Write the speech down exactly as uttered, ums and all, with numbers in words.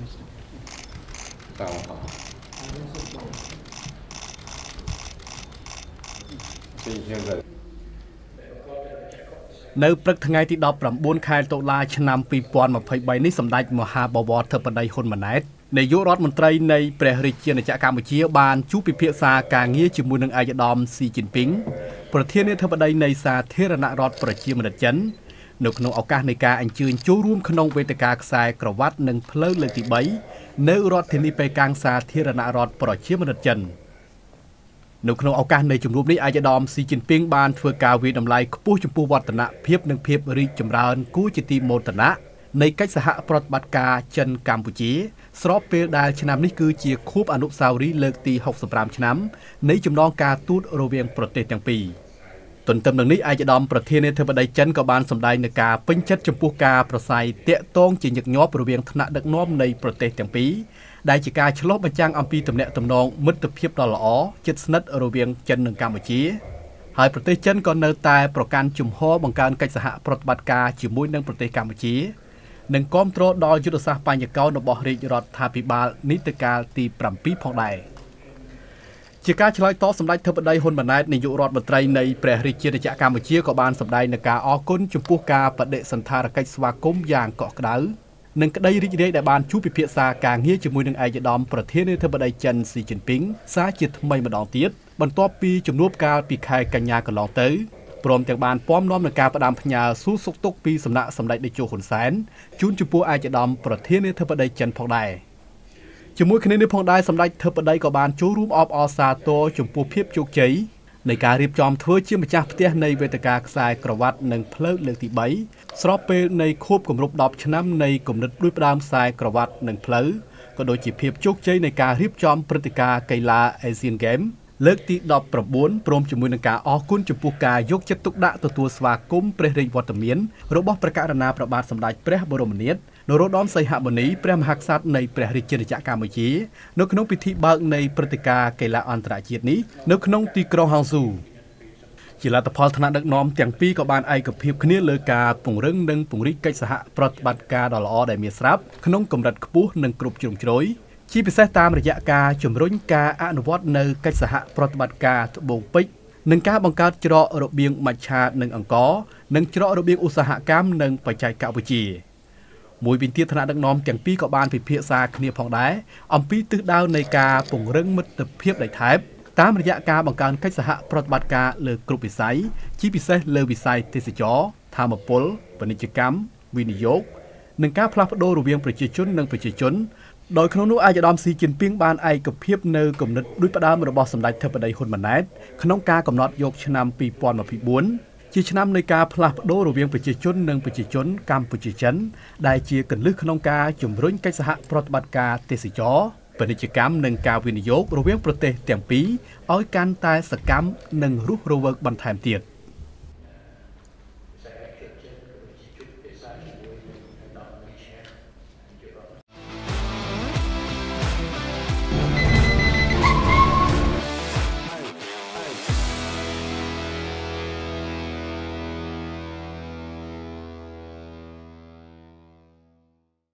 នៅព្រឹកថ្ងៃទីដប់ប្រាំបួនខែតុលាឆ្នាំពីរពាន់ម្ភៃបីនេះសម្ដេចមហាបវរធិបតីហ៊ុនម៉ាណែតនាយករដ្ឋមន្ត្រីនៃព្រះរាជាណាចក្រកម្ពុជាបានជួបពិភាក្សាការងារជាមួយនឹងឯកឧត្តមស៊ីជីនពីងប្រធានាធិបតីនៃសាធារណរដ្ឋប្រជាមានិតចិននៅក្នុងឱកាសនៃការអញ្ជើញចូលរួមក្នុងវេទិកាខ្សែក្រវ៉ាត់និងផ្លូវលើកទីបីនៅរដ្ឋធានីប៉េកាំងសាធារណរដ្ឋប្រជាមានិតចិននៅក្នុងឱកាសនៃជំនួបនេះឯកឧត្តមស៊ីជីនពីងបានធ្វើការវិតម្លៃខ្ពស់ចំពោះវឌ្ឍនភាពនិងភាពរីកចម្រើនគួរជាទីមោទនៈនៃកិច្ចសហប្រតិបត្តិការចិនកម្ពុជាស្របពេលដែលឆ្នាំនេះគឺជាខួបអនុស្សាវរីយ៍លើកទីហុកសិបប្រាំឆ្នាំនៃចំណងការទូតរវាងប្រទេសទាំងពីរទន្ទឹមនឹងនេះឯកឧត្តមប្រធានាធិបតីចិនក៏បានសម្ដែងនឹងការពេញចិត្តចំពោះការប្រស័យតាក់ទងជាញឹកញាប់រវាងថ្នាក់ដឹកនាំនៃប្រទេសទាំងពីរដែលជាការឆ្លុះបញ្ចាំងអំពីទំនាក់ទំនងមិត្តភាពដ៏ល្អជិតស្និទ្ធរវាងចិននិងកម្ពុជាហើយប្រទេសចិនក៏នៅតែប្រកាន់ជំហរបង្កើនកិច្ចសហប្រតិបត្តិការជាមួយនឹងប្រទេសកម្ពុជានិងគាំទ្រដល់យុទ្ធសាស្ត្របញ្ញកោណរបស់រាជរដ្ឋាភិបាលនីតិកាលទីប្រាំពីរផងដែរជាការឆ្លើយតបសម្ដេចធិបតីហ៊ុនម៉ាណែតនាយករដ្ឋមន្ត្រីនៃព្រះរាជាណាចក្រកម្ពុជាក៏បានសម្ដែងនឹងការអរគុណចំពោះការបដិសណ្ឋារកិច្ចស្វាគមន៍យ៉ាងកក់ក្ដៅនិងក្តីរីករាយដែលបានជួបពិភាក្សាការងារជាមួយនឹងឯកឧត្តមប្រធានាធិបតីចិនស៊ីជីនពីងសារជាថ្មីម្ដងទៀតបន្ទាប់ពីជំនួបកាលពីខែកញ្ញាកន្លងទៅព្រមទាំងបានព័ំនាំនឹងការផ្ដាំផ្ញើសួរសុខទុក្ខពីសំណាក់សម្ដេចតេជោហ៊ុនសែនជូនចំពោះឯកឧត្តមប្រធានាធិបតីចិនផងដែរជាមួយគ្នានេះផងដែរសម្ដេចធិបតីក៏បានចូលរួមអបអរសាទរចំពោះភាពជោគជ័យនៃការរៀបចំធ្វើជាម្ចាស់ផ្ទះនៃវេទិកាខ្សែក្រវ៉ាត់និងផ្លូវលើកទីបីស្របពេលនៃខួបគម្រប់ដប់ឆ្នាំនៃគំនិតផ្ដួចផ្ដើមខ្សែក្រវ៉ាត់និងផ្លូវក៏ដូចជាភាពជោគជ័យនៃការរៀបចំព្រឹត្តិការណ៍កីឡា Asian Games លើកទីដប់ប្រាំបួនព្រមជាមួយនឹងការអរគុណចំពោះការយកចិត្តទុកដាក់ទទួលស្វាគមន៍ព្រះរាជវត្តមានរបស់ព្រះករុណាព្រះបាទសម្ដេចព្រះបរមនាថនរោត្តមសីហមុនីព្រះមហាក្សត្រនៃព្រះរាជាណាចក្រកម្ពុជានៅក្នុងពិធីបើកនៃព្រឹត្តិការណ៍កីឡាអន្តរជាតិនេះនៅក្នុងទីក្រុងហង្ស៊ូជាលទ្ធផលថ្នាក់ដឹកនាំទាំងពីរក៏បានឯកភាពគ្នាលើការពង្រឹងនិងពង្រីកកិច្ចសហប្រតិបត្តិការដ៏ល្អដែលមានស្រាប់ក្នុងកម្រិតខ្ពស់និងគ្រប់ជ្រុងជ្រោយជាពិសេសតាមរយៈការជំរុញការអនុវត្តនៅកិច្ចសហប្រតិបត្តិការត្បូងពេជ្រនិងការបង្កើតច្រករបៀងមច្ឆានិងអង្គរនិងច្រករបៀងឧស្សាហកម្មនិងបច្ចេកវិទ្យាមួយវិញទៀតថ្នាក់ដឹកនាំទាំងពីរក៏បានពិភាក្សាគ្នាផងដែរអំពីទិសដៅនៃការពង្រឹងមិត្តភាពដោយថែបតាមរយៈការបង្កើនកិច្ចសហប្រតិបត្តិការលើគ្រប់វិស័យជាពិសេសលើវិស័យទេសចរណ៍ធម្មពលពាណិជ្ជកម្មវិនិយោគនិងការផ្លាស់ប្ដូររវាងប្រជាជននិងប្រជាជនដោយក្នុងនោះឯកឧត្តមស៊ីជីនពីងបានឯកភាពនៅគំនិតដូចផ្ដើមរបស់សម្ដេចធិបតីហ៊ុនម៉ាណែតក្នុងការកំណត់យកឆ្នាំពីរពាន់ម្ភៃបួនជាឆ្នាំនៃការផ្លាស់ប្ដូររវាងប្រជាជននិងប្រជាជនកម្ពុជាចិនដែលជាគន្លឹះក្នុងការជំរុញកិច្ចសហប្រតិបត្តិការទេសចរណ៍ពាណិជ្ជកម្មនិងការវិនិយោគរវាងប្រទេសទាំងពីរឲ្យកាន់តែសកម្មនិងរស់រវើកបន្ថែមទៀត។